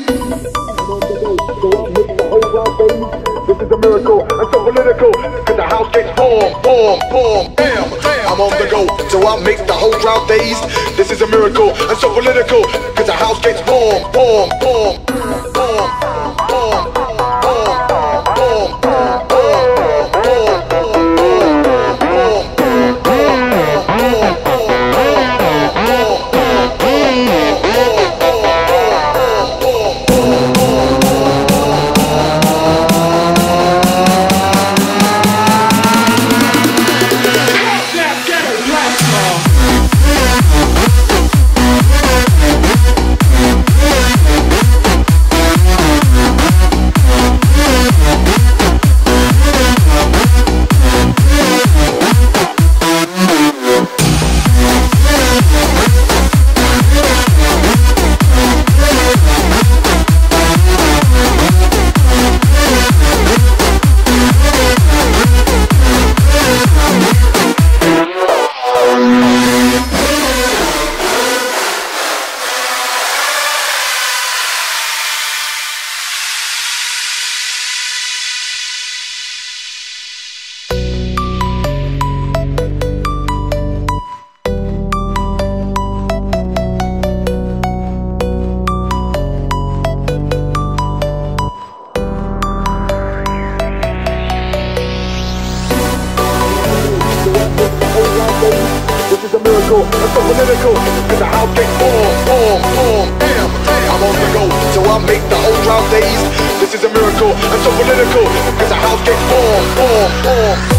This is a miracle, I'm so political, cause the house gets boom, boom, boom, bam, bam. I'm on the go, so I make the whole crowd dazed. This is a miracle, I'm so political, cause the house gets boom, boom, boom, boom, boom, boom, boom, boom, I'm so political, cause the house gets boom, boom, boom, bam, bam. I'm on the go, so I make the whole crowd dazed. This is a miracle, I'm so political, cause the house gets boom, boom, boom.